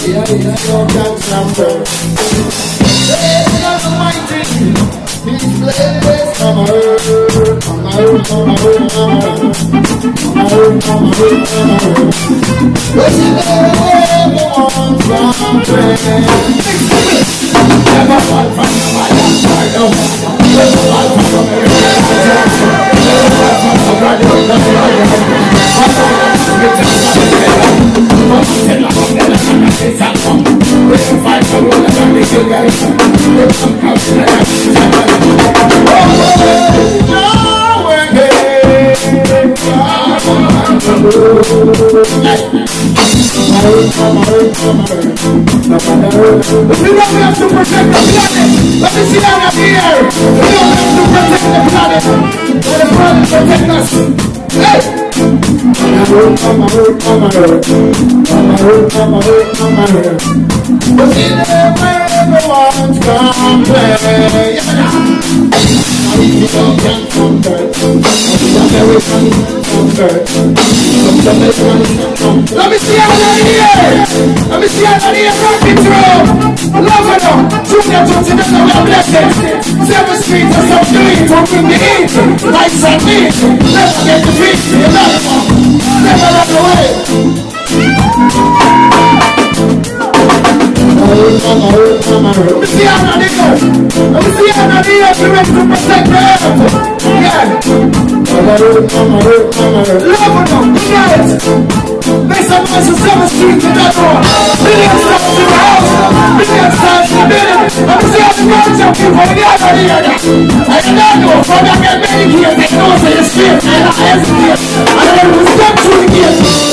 Yeah, no dance number. Blessing of the mighty. He's blessed from earth. From earth, from earth, from earth. From earth, from earth, from earth. Blessing everyone from earth. Never fall from the fire. Never fall from the fire. Never fall from the fire. We don't have to protect the planet. Let me see down up here. We don't have to protect the planet. Let the planet protect us. Hey! Come on. But see them where everyone's gone play. You can come back. Let me see how they're here. Let me see how they're here. Rocking through. Love it up. Junior Toots, you know we are blessed. 7 streets are so clean. To bring the heat. Lights and meat. Never get the beat. You love it. Never run away. Let me see how they're here. Let me see how they're here. We're ready to protect the earth. Yeah. Love it up. Tonight. Make some noise for 7 streets in that door. Million steps in the house. Million steps in the building. Let me see how the girls are people in the other area. I don't know. From that get many here. They know say it's fair. And I hesitate. And I will step through the gate.